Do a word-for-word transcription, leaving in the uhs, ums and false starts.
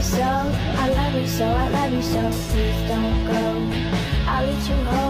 so, I love you so, I love you so. Please don't go. I'll let you hold